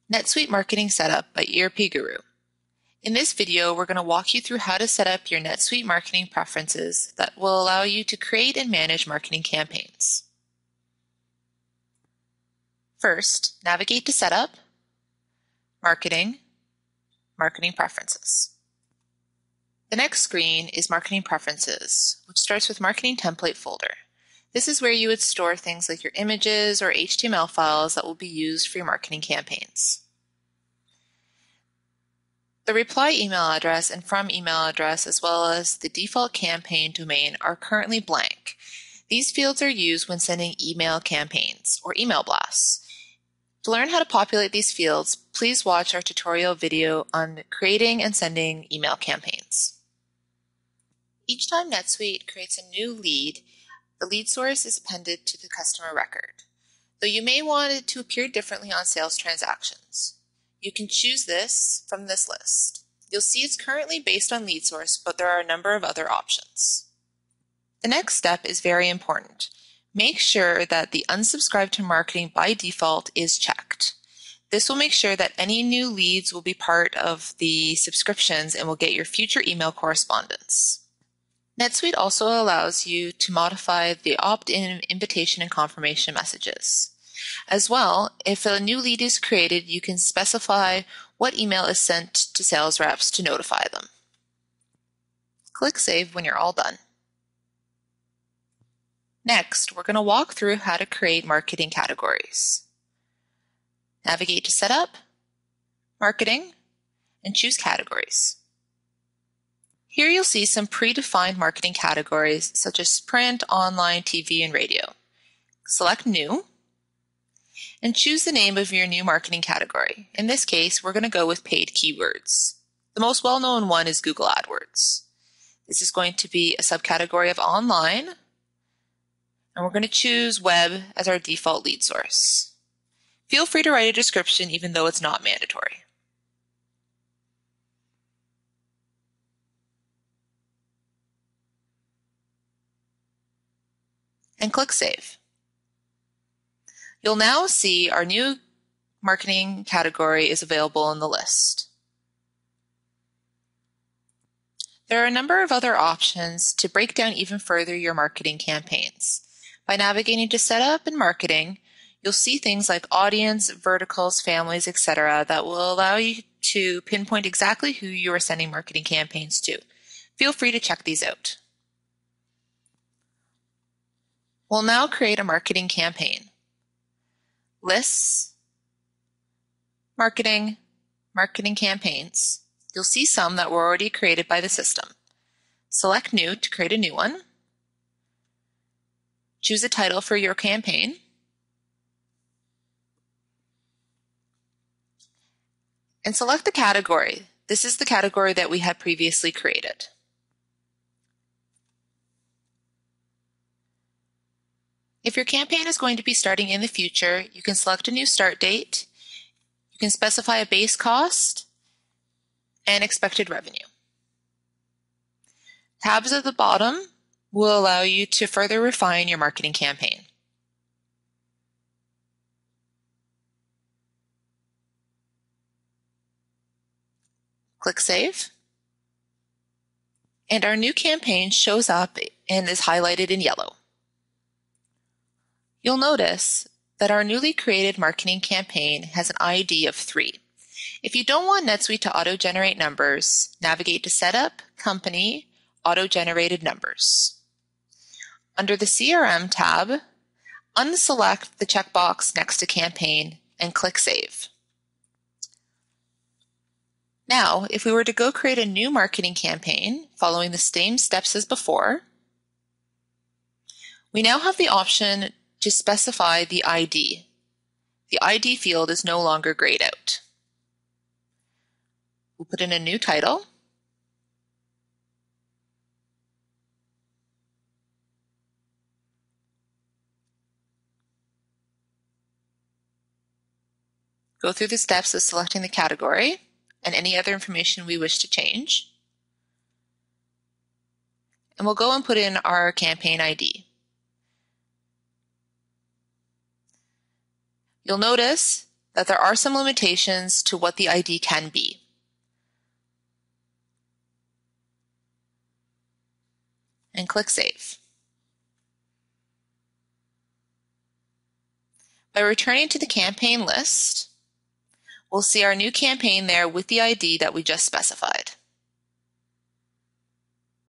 NetSuite Marketing Setup by ERP Guru. In this video, we're going to walk you through how to set up your NetSuite marketing preferences that will allow you to create and manage marketing campaigns. First, navigate to Setup, Marketing, Marketing Preferences. The next screen is Marketing Preferences, which starts with Marketing Template folder. This is where you would store things like your images or HTML files that will be used for your marketing campaigns. The reply email address and from email address, as well as the default campaign domain, are currently blank. These fields are used when sending email campaigns or email blasts. To learn how to populate these fields, please watch our tutorial video on creating and sending email campaigns. Each time NetSuite creates a new lead, the lead source is appended to the customer record, though you may want it to appear differently on sales transactions. You can choose this from this list. You'll see it's currently based on lead source, but there are a number of other options. The next step is very important. Make sure that the unsubscribe to marketing by default is checked. This will make sure that any new leads will be part of the subscriptions and will get your future email correspondence. NetSuite also allows you to modify the opt-in invitation and confirmation messages. As well, if a new lead is created, you can specify what email is sent to sales reps to notify them. Click Save when you're all done. Next, we're going to walk through how to create marketing categories. Navigate to Setup, Marketing, and choose Categories. Here you'll see some predefined marketing categories such as print, online, TV, and radio. Select New and choose the name of your new marketing category. In this case, we're going to go with paid keywords. The most well-known one is Google AdWords. This is going to be a subcategory of online, and we're going to choose web as our default lead source. Feel free to write a description even though it's not mandatory. And click Save. You'll now see our new marketing category is available in the list. There are a number of other options to break down even further your marketing campaigns. By navigating to Setup and Marketing, you'll see things like audience, verticals, families, etc. that will allow you to pinpoint exactly who you are sending marketing campaigns to. Feel free to check these out. We'll now create a marketing campaign. Lists, Marketing, Marketing Campaigns. You'll see some that were already created by the system. Select New to create a new one. Choose a title for your campaign. And select the category. This is the category that we had previously created. If your campaign is going to be starting in the future, you can select a new start date. You can specify a base cost and expected revenue. Tabs at the bottom will allow you to further refine your marketing campaign. Click Save. And our new campaign shows up and is highlighted in yellow. You'll notice that our newly created marketing campaign has an ID of 3. If you don't want NetSuite to auto-generate numbers, navigate to Setup, Company, Auto-Generated Numbers. Under the CRM tab, unselect the checkbox next to Campaign and click Save. Now, if we were to go create a new marketing campaign following the same steps as before, we now have the option to specify the ID. The ID field is no longer grayed out. We'll put in a new title. Go through the steps of selecting the category and any other information we wish to change. And we'll go and put in our campaign ID. You'll notice that there are some limitations to what the ID can be. And click Save. By returning to the campaign list, we'll see our new campaign there with the ID that we just specified.